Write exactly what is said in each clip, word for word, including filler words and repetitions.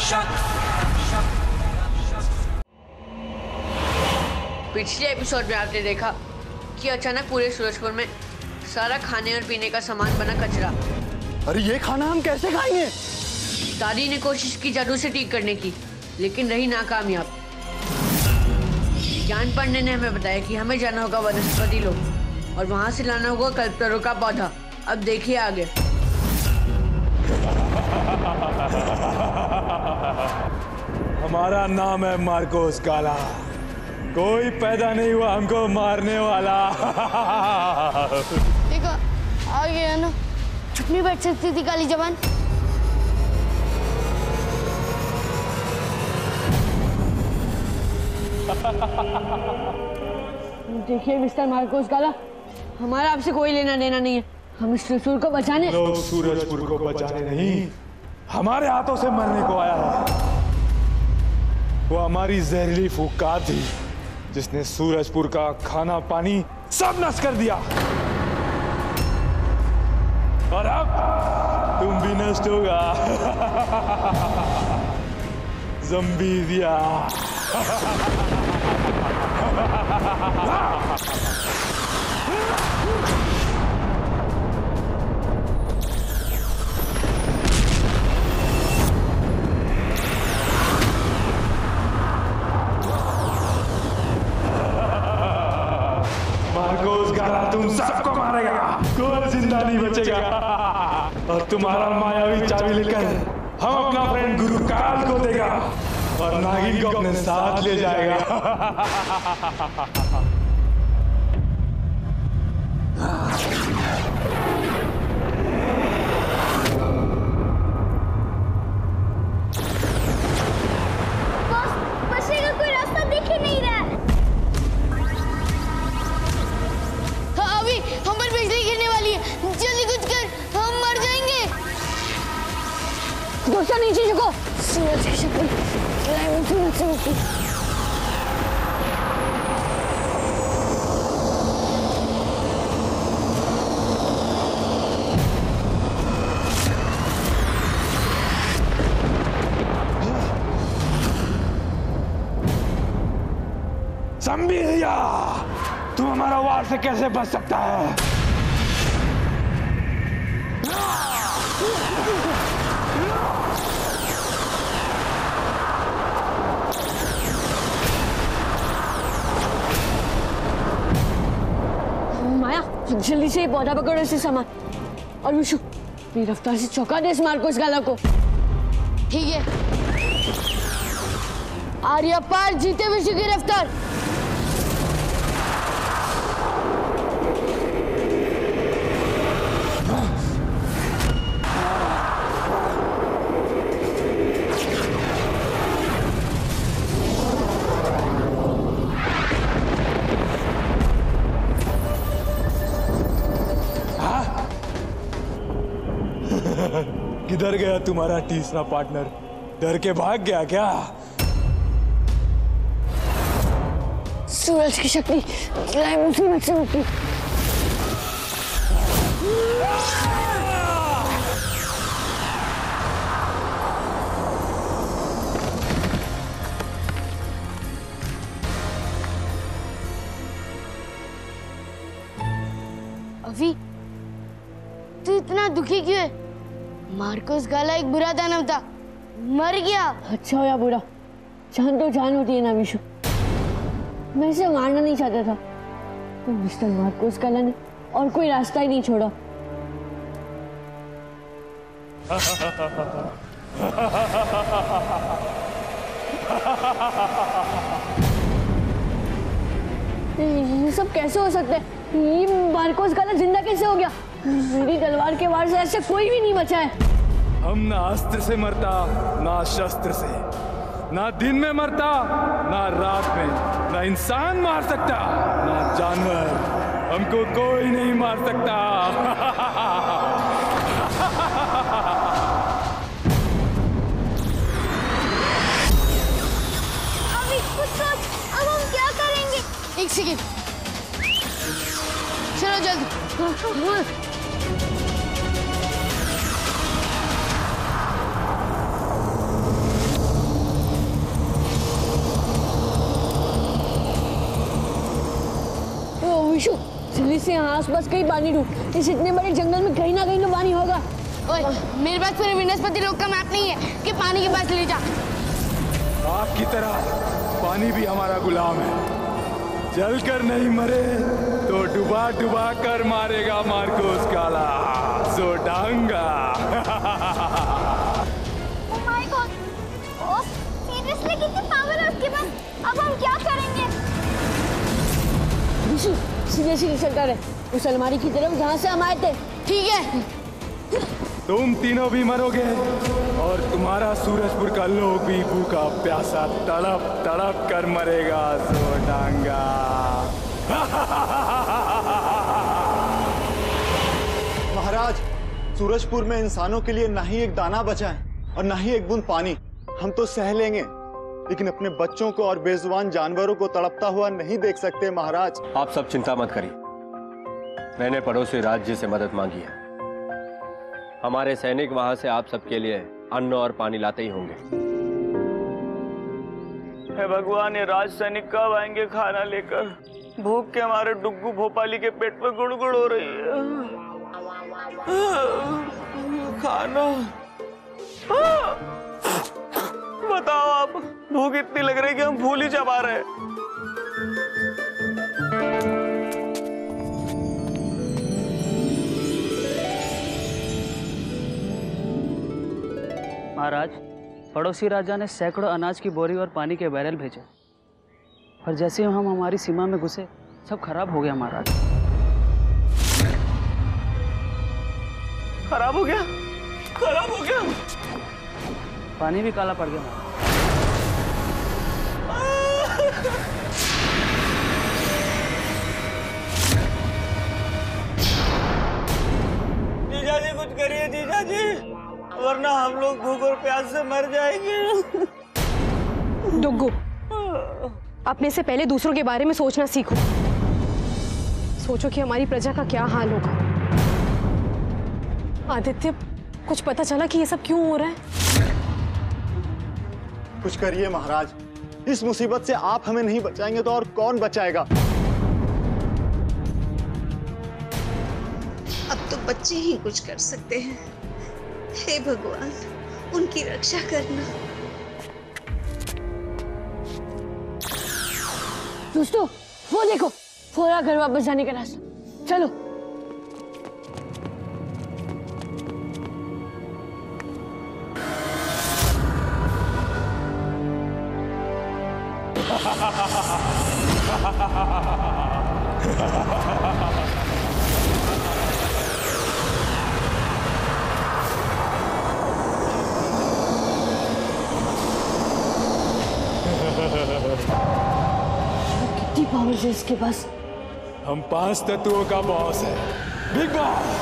पिछले एपिसोड में आपने देखा कि अचानक पूरे सूरजपुर में सारा खाने और पीने का सामान बना कचरा। अरे ये खाना हम कैसे खाएंगे? दादी ने कोशिश की जादू से ठीक करने की, लेकिन रही नाकामयाब। ज्ञान पंडित ने हमें बताया कि हमें जाना होगा वनस्पति लोक और वहां से लाना होगा कल्पतरू का पौधा। अब देखिए आगे। हमारा नाम है मार्कोस काला, कोई पैदा नहीं हुआ हमको मारने वाला। देखो आ गया ना, चुप नहीं बैठ सकती थी काली जबान। देखिए मिस्टर मार्कोस काला, हमारा आपसे कोई लेना देना नहीं है। हम इस त्रिशूल को बचाने लोग सूरजपुर को बचाने नहीं, हमारे हाथों से मरने को आया है। वो हमारी जहरीली फूंकार थी जिसने सूरजपुर का खाना पानी सब नष्ट कर दिया, और अब तुम भी नष्ट होगा। ज़म्बीरिया। मार्कोस काला तुम सबको मारेगा, कोई जिंदा नहीं बचेगा। और तुम्हारा मायावी चाबी लेकर हम अपना फ्रेंड गुरु काल को देगा और नागिन को अपने साथ ले जाएगा। बस बचने का कोई रास्ता दिख ही नहीं रहा है। हाँ, अभी हम पर बिजली गिरने वाली है, जल्दी कुछ कर, हम मर जाएंगे। दोस्तों नीचे झुको। सूरज की शक्ति सूरज से होती। ज़म्बीरिया, तू हमारा वार से कैसे बच सकता है? माया, जल्दी से ये पौधा पकड़ो, इसे सामान। और विशु, अपनी रफ्तार से चौंका दे इस मार्कोस काला को। ठीक है। आर्या पार जीते विशु की रफ्तार। किधर गया तुम्हारा तीसरा पार्टनर? डर के भाग गया क्या? सूरज की शक्ति मुसीबत से होती। अभी तू इतना दुखी क्यों है? मार्कोस काला एक बुरा दानव था, मर गया। अच्छा हो या बुरा, जान तो जान होती है ना विशु। मैं इसे मारना नहीं चाहता था, तो मिस्टर मार्कोस काला ने और कोई रास्ता ही नहीं छोड़ा। ये सब कैसे हो सकता है? ये मार्कोस काला जिंदा कैसे हो गया? मेरी तलवार के वार से ऐसे कोई भी नहीं बचा है। हम ना अस्त्र से मरता, ना शस्त्र से, ना दिन में मरता, ना रात में, ना इंसान मार सकता, ना जानवर। हमको कोई नहीं मार सकता। अभी कुछ सोच, अब हम क्या करेंगे? एक सेकेंड, चलो जल्दी। जल्दी से यहाँ आसपास कहीं पानी ढूंढ। इस इतने बड़े जंगल में कहीं ना कहीं तो पानी होगा। ओए, मेरे पास पूरे वनस्पति लोक का मैप नहीं है कि पानी के पास ले जा। आपकी तरह पानी भी हमारा गुलाम है। जल कर नहीं मरे तो डुबा डुबा कर मारेगा मार्कोस काला जोडांगा। Oh my God! Oh, seriously कितनी पावर है उसके पास? अब हम क्या करेंगे? विशु, सीधे सीधे चलता रहे उस अलमारी की तरफ जहाँ से हम आए थे। ठीक है। तुम तीनों भी मरोगे और तुम्हारा सूरजपुर का लोग भी भूखा प्यासा तड़प तड़प कर मरेगा जोडांगा। महाराज, सूरजपुर में इंसानों के लिए ना ही एक दाना बचा है और ना ही एक बूंद पानी। हम तो सह लेंगे, लेकिन अपने बच्चों को और बेजुबान जानवरों को तड़पता हुआ नहीं देख सकते महाराज। आप सब चिंता मत करिए, मैंने पड़ोसी राज्य से मदद मांगी है। हमारे सैनिक वहां से आप सबके लिए अन्न और पानी लाते ही होंगे। हे भगवान, ये राज सैनिक कब आएंगे खाना लेकर? भूख के हमारे डुग्गू भोपाली के पेट में गुड़गुड़ हो रही है। खाना बताओ आप, भूख इतनी लग रही है कि हम फूल ही चबा रहे हैं। महाराज, पड़ोसी राजा ने सैकड़ों अनाज की बोरी और पानी के बैरल भेजे, और जैसे हम हमारी सीमा में घुसे सब खराब हो गया महाराज। खराब हो गया? खराब हो गया? पानी भी काला पड़ गया महाराज। जीजा जी कुछ करिए जीजा जी, वरना हम लोग भूख और प्यास से मर जाएंगे। डुग्गू, अपने से पहले दूसरों के बारे में सोचना सीखो। सोचो कि हमारी प्रजा का क्या हाल होगा। आदित्य, कुछ पता चला कि ये सब क्यों हो रहा है? कुछ करिए महाराज, इस मुसीबत से आप हमें नहीं बचाएंगे तो और कौन बचाएगा? अब तो बच्चे ही कुछ कर सकते हैं। हे भगवान, उनकी रक्षा करना। दोस्तों, वो देखो, फोरा घर वापस जाने का रास्ता। चलो। कितनी पावर है इसके पास? हम पांच तत्वों का बॉस है, बिग बॉस।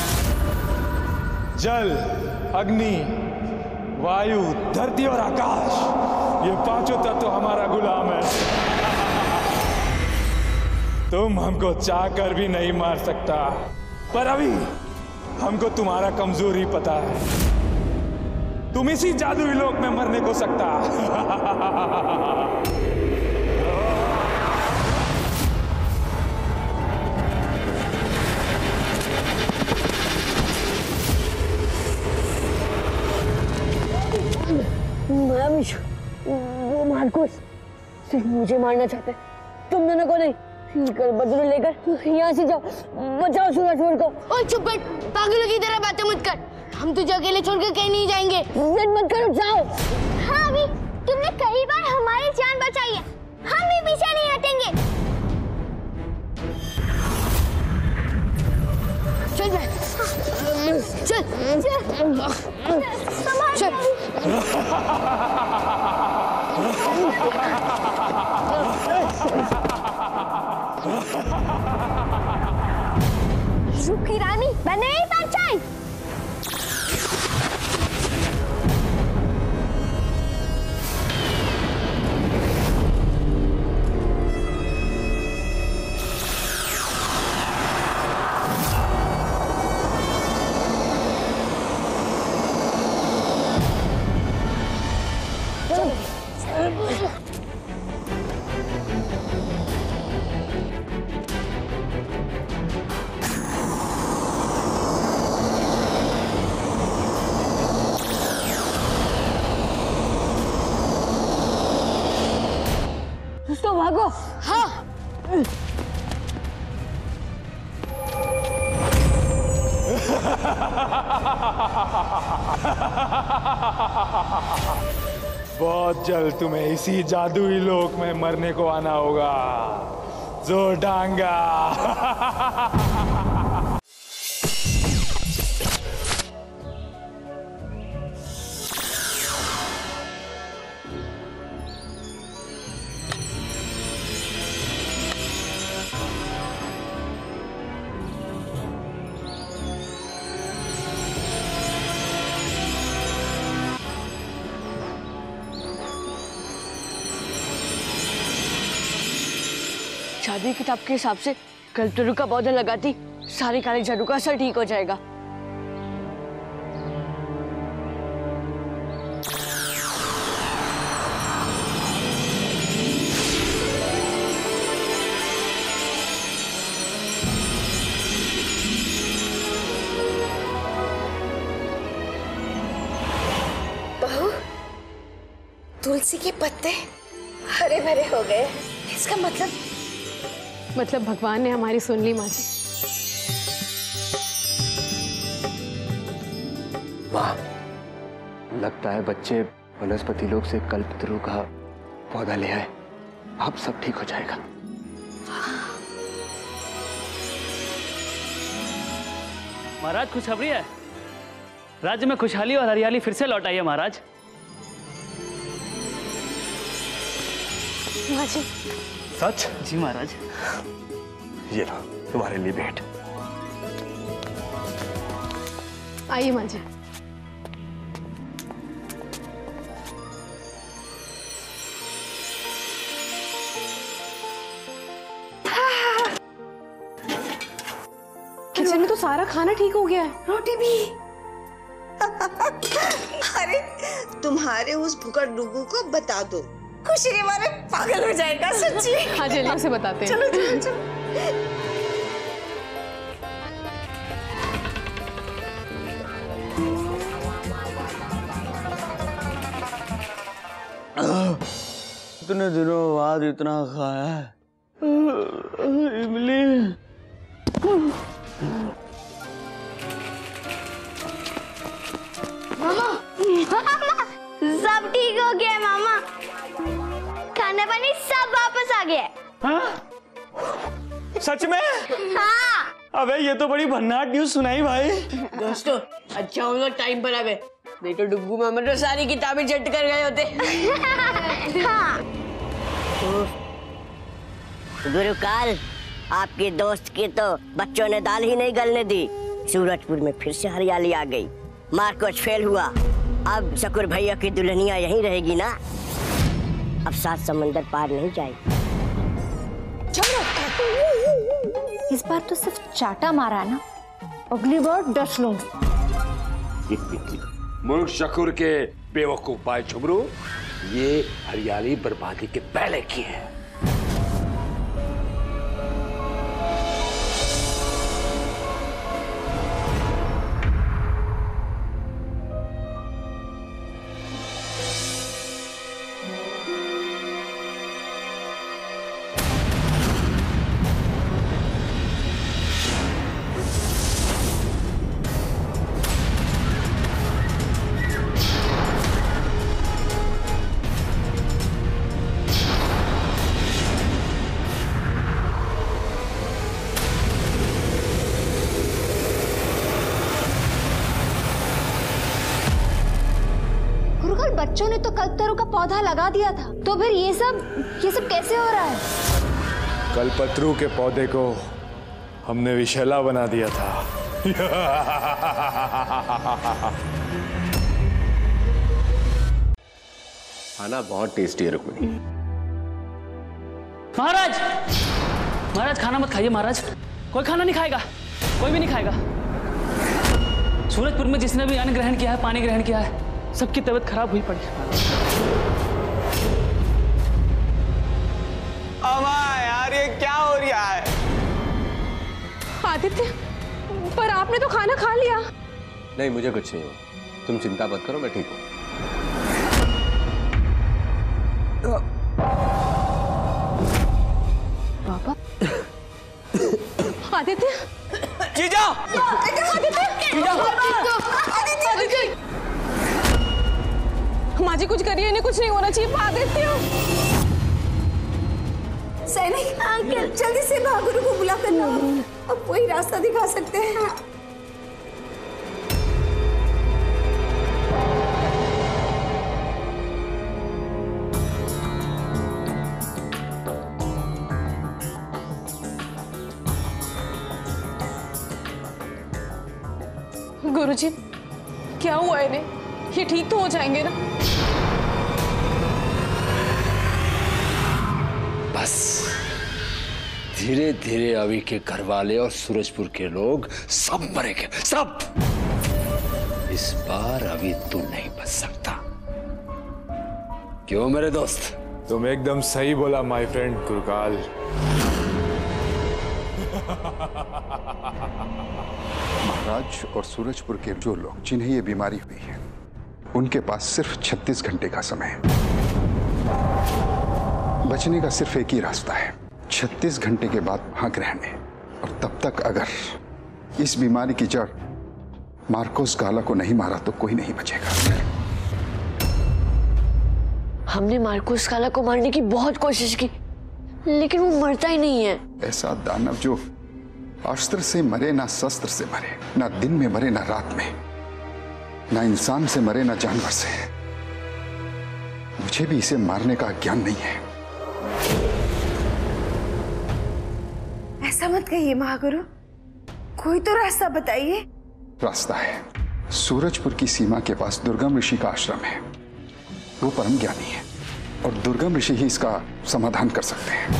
जल, अग्नि, वायु, धरती और आकाश, ये पांचों तत्व हमारा गुलाम है। तुम हमको चाहकर भी नहीं मार सकता, पर अभी हमको तुम्हारा कमजोरी पता है। तुम इसी जादुई लोक में मरने को सकता। वो मार्कोस सिर्फ मुझे मारना चाहते, तुम दोनों को नहीं। लेकर बदलू लेकर यहाँ से जाओ, बचाओ सूरजपुर को। ओए चुप बैठ, पागलों की तरह बातें मत कर। हम तुझे अकेले छोड़कर कहीं नहीं जाएंगे। जिद मत करो, जाओ। हाँ अभी, तुमने कई बार हमारी जान बचाई है, हम भी पीछे नहीं हटेंगे। चल बैठ, चल चल चल। रुकी रानी, मैंने नहीं पहचान। बहुत जल्द तुम्हें इसी जादुई लोक में मरने को आना होगा, जोडांगा। शादी किताब के हिसाब से कल्पतरु का पौधा लगाती सारी काली जादू का असर ठीक हो जाएगा। बहू, तुलसी के पत्ते हरे भरे हो गए, इसका मतलब मतलब भगवान ने हमारी सुन ली माँ जी। माँ, लगता है बच्चे वनस्पति लोक से कल्पतरु का पौधा ले आए। अब सब ठीक हो जाएगा। महाराज खुशखबरी है, राज्य में खुशहाली और हरियाली फिर से लौट आई है महाराज। माँ जी। सच? जी महाराज। ये लो तुम्हारे लिए भेंट। आइए माँ जी। किचन में तो सारा खाना ठीक हो गया है, रोटी भी। अरे तुम्हारे उस भुकर डुगू को बता दो, खुशी के मारे पागल हो जाएगा सच्ची। हाँ जल्दी से बताते हैं। चलो चलो चलो। इतने दिनों बाद इतना खाया है। इमली। मामा, मामा, सब ठीक हो गया मामा, खाना पानी सब वापस आ गया। हाँ? सच में? हाँ। अबे ये तो बड़ी भन्नाट न्यूज़ सुनाई भाई। दोस्तों अच्छा हम लोग टाइम पर आ गए, नहीं तो डुग्गू मामा तो सारी किताबें झट कर गए होते। हाँ। गुरुकाल, आपके दोस्त की तो बच्चों ने दाल ही नहीं गलने दी। सूरजपुर में फिर से हरियाली आ गई। मार्कोस फेल हुआ, अब शकुर भैया की दुल्हनिया यहीं रहेगी ना। अब सात समंदर पार नहीं जाएगी। इस बार तो सिर्फ चाटा मारा ना, अगली बार डस लूंगी। मूर्ख शकुर के बेवकूफ भाई झुमरू, ये हरियाली बर्बादी के पहले की है। बच्चों ने तो कल्पतरु का पौधा लगा दिया था, तो फिर ये सब ये सब कैसे हो रहा है? कल्पतरु के पौधे को हमने विषैला बना दिया था। खाना बहुत टेस्टी है रुक्मिणी। महाराज, महाराज खाना मत खाइए महाराज, कोई खाना नहीं खाएगा, कोई भी नहीं खाएगा। सूरजपुर में जिसने भी अन्न ग्रहण किया है, पानी ग्रहण किया है, सबकी तबीयत खराब हुई पड़ी। अम्मा यार ये क्या हो रहा है? आदित्य, पर आपने तो खाना खा लिया। नहीं मुझे कुछ नहीं हुआ, तुम चिंता मत करो, मैं ठीक हूँ। पापा। आदित्य। जीजा। आदित्य। आदित्य। आदित्य। जी कुछ करिए, इन्हें कुछ नहीं होना चाहिए। पा देती हूँ। सैनिक अंकल जल्दी से महागुरु को बुला कर लाओ, अब वही रास्ता दिखा सकते हैं। गुरुजी क्या हुआ इन्हें? ये ठीक तो हो जाएंगे ना? बस धीरे धीरे अभी के घर वाले और सूरजपुर के लोग सब मरेंगे, सब। इस बार अभी तू नहीं बच सकता। क्यों मेरे दोस्त? तुम एकदम सही बोला माय फ्रेंड गुरुकाल। महाराज और सूरजपुर के जो लोग जिन्हें ये बीमारी हुई है, उनके पास सिर्फ छत्तीस घंटे का समय है। बचने का सिर्फ एक ही रास्ता है, छत्तीस घंटे के बाद वहां ग्रहण है। और तब तक अगर इस बीमारी की जड़ मार्कोस गाला को नहीं मारा तो कोई नहीं बचेगा। हमने मार्कोस गाला को मारने की बहुत कोशिश की, लेकिन वो मरता ही नहीं है। ऐसा दानव जो अस्त्र से मरे, ना शस्त्र से मरे, ना दिन में मरे ना रात में, ना इंसान से मरे ना जानवर से। मुझे भी इसे मारने का ज्ञान नहीं है। ऐसा मत कहिए महागुरु, कोई तो रास्ता बताइए। रास्ता है, सूरजपुर की सीमा के पास दुर्गम ऋषि का आश्रम है। वो परम ज्ञानी है और दुर्गम ऋषि ही इसका समाधान कर सकते हैं।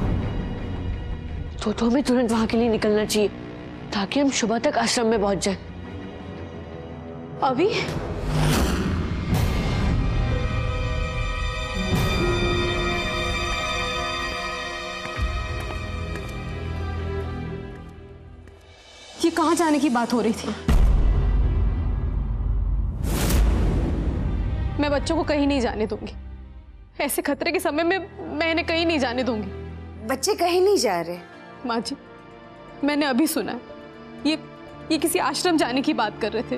तो तो हमें तुरंत वहां के लिए निकलना चाहिए ताकि हम सुबह तक आश्रम में पहुंच जाएं। अभी ये कहां जाने की बात हो रही थी? मैं बच्चों को कहीं नहीं जाने दूंगी। ऐसे खतरे के समय में मैं इन्हें कहीं नहीं जाने दूंगी। बच्चे कहीं नहीं जा रहे। माँ जी, मैंने अभी सुना है ये ये किसी आश्रम जाने की बात कर रहे थे।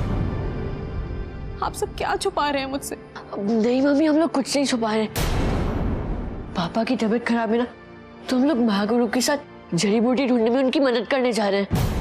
आप सब क्या छुपा रहे हैं मुझसे? नहीं मम्मी, हम लोग कुछ नहीं छुपा रहे। पापा की तबीयत खराब है ना, तो हम लोग महागुरु के साथ जड़ी बूटी ढूंढने में उनकी मदद करने जा रहे हैं।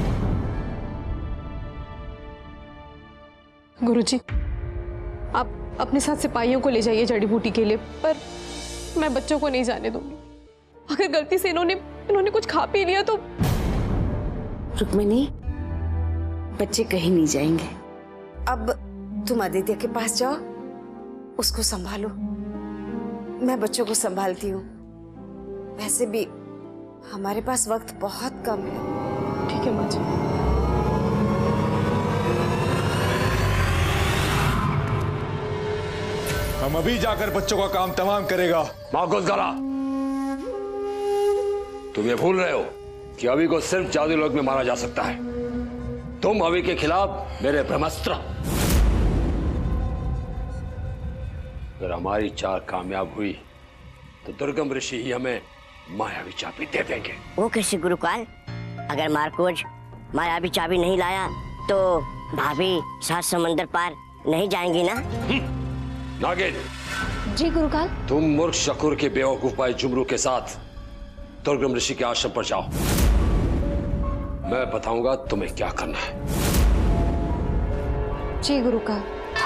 गुरुजी, आप अपने साथ सिपाहियों को ले जाइए जड़ी बूटी के लिए, पर मैं बच्चों को नहीं जाने दूंगी। अगर गलती से इन्होंने इन्होंने कुछ खा पी लिया तो। रुक्मिणी, बच्चे कहीं नहीं जाएंगे। अब तुम आदित्य के पास जाओ, उसको संभालो। मैं बच्चों को संभालती हूँ। वैसे भी हमारे पास वक्त बहुत कम है। ठीक है माँ जी। हम अभी जाकर बच्चों का काम तमाम करेगा। मार्कोस गाला, तुम ये भूल रहे हो कि अभी को सिर्फ जादू लोक में मारा जा सकता है। तुम अभी के खिलाफ मेरे ब्रह्मास्त्र। अगर हमारी चाल कामयाब हुई तो दुर्गम ऋषि ही हमें मायावी चाबी दे देंगे। वो कैसे गुरुकाल? अगर मार्कोस मायावी चाबी नहीं लाया तो भाभी सात समंदर पार नहीं जाएंगी ना? नागिन जी गुरुकाल। तुम मूर्ख शकुर के बेवकूफ भाई झुमरू के साथ दुर्गम ऋषि के आश्रम पर जाओ। मैं बताऊंगा तुम्हें क्या करना है। जी गुरुकाल।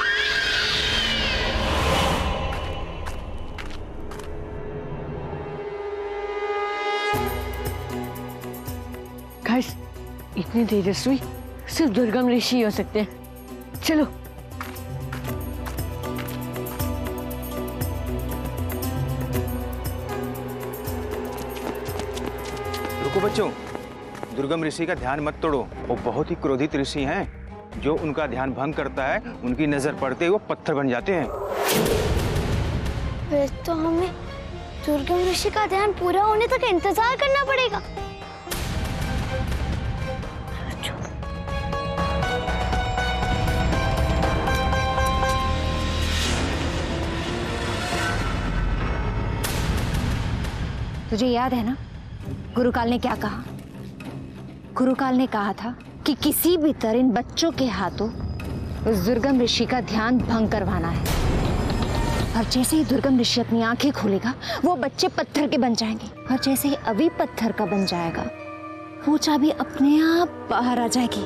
गाइस, इतने तेजस्वी सिर्फ दुर्गम ऋषि हो सकते हैं। चलो। रुको बच्चों, दुर्गम ऋषि का ध्यान मत तोड़ो। वो बहुत ही क्रोधित ऋषि हैं। जो उनका ध्यान भंग करता है, उनकी नजर पड़ते ही वो पत्थर बन जाते हैं। फिर तो हमें दुर्गम ऋषि का ध्यान पूरा होने तक इंतजार करना पड़ेगा। तुझे याद है ना गुरुकाल ने क्या कहा? गुरुकाल ने कहा था कि किसी भी तरह इन बच्चों के हाथों उस दुर्गम ऋषि का ध्यान भंग करवाना है। और जैसे ही दुर्गम ऋषि अपनी आंखें खोलेगा वो बच्चे पत्थर के बन जाएंगे, और जैसे ही अभी पत्थर का बन जाएगा वो चाबी अपने आप बाहर आ जाएगी।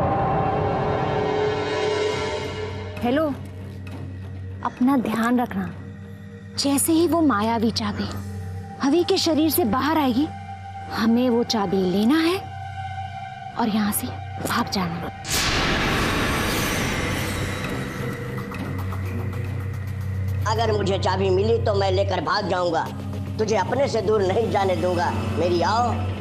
हेलो, अपना ध्यान रखना, जैसे ही वो मायावी चाबी अभी के शरीर से बाहर आएगी हमें वो चाबी लेना है और यहाँ से भाग जाना है। अगर मुझे चाबी मिली तो मैं लेकर भाग जाऊंगा, तुझे अपने से दूर नहीं जाने दूंगा। मेरी आओ।